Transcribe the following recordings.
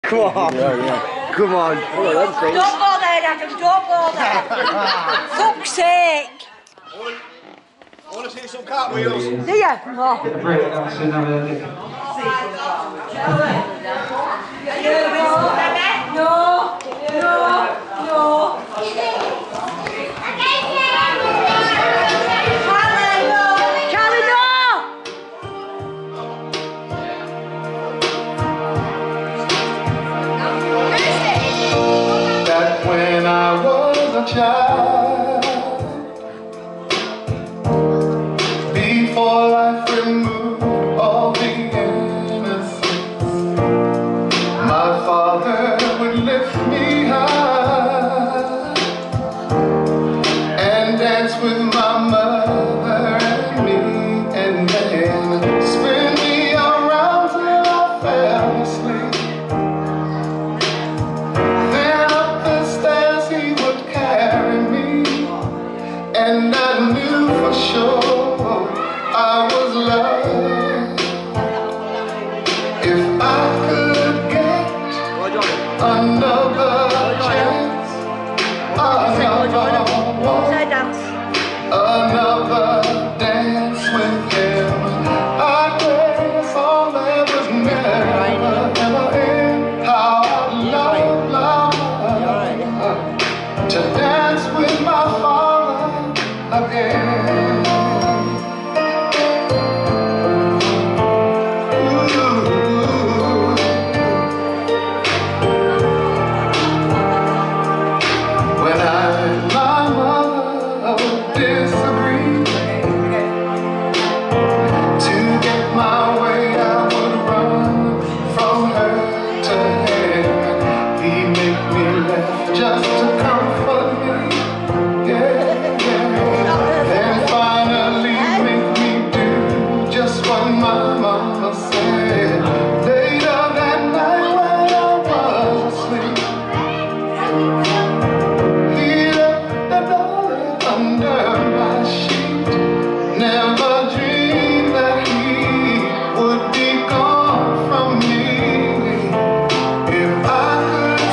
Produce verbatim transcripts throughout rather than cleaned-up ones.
Come on. Yeah, yeah. Come on. Oh, them things. Don't go there, Adam, don't go there. Fuck's sake. I want to see some cartwheels. Do you? Oh. Get a break now, soon have a dick. No, no, no. Charlie, no! Back when I was a child, before life removed all the innocence, my father would lift me high and dance with my mother and me, and then spin me around till I fell asleep. Then up the stairs he would carry me, and I knew for sure I was loved. If I could get another chance, another walk, another dance with him, I'd play a song that was never, never end. How I love, love to dance with my father again. Just to comfort me, yeah, yeah. Then finally make me do just what my mama said. Later that night when I was asleep, he left the door under my sheet. Never dreamed that he would be gone from me. If I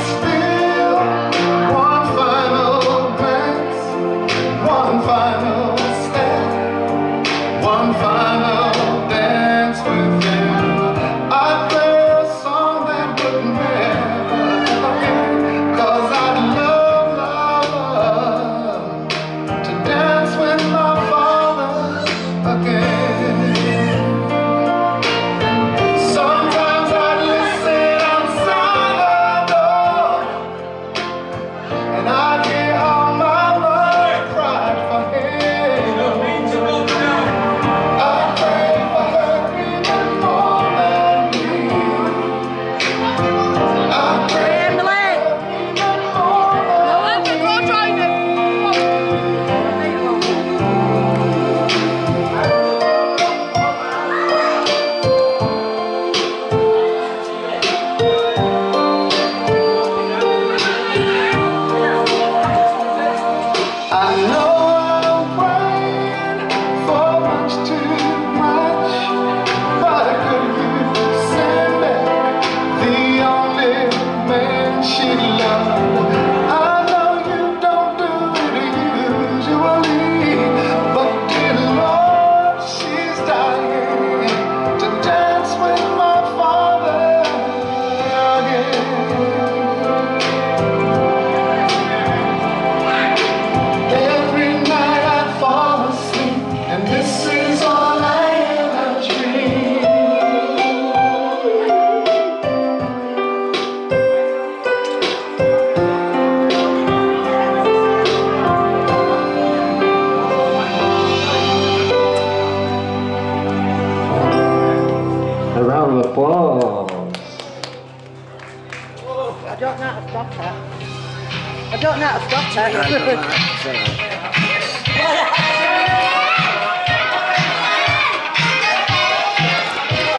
one final step, one final dance with him, I'd play a song that would never, never end. 'Cause I'd love, love, love to dance with my father again. Sometimes I'd listen outside the door, and I'd hear how my I know I'm praying for much too much, but could you send back the only man she loved? I know you don't do it usually, but dear Lord, she's dying to dance with my father again. Every night I fall asleep, and this is all I ever dream. A round of applause. I don't know how to stop her. I don't know how to stop her. Right, right, right.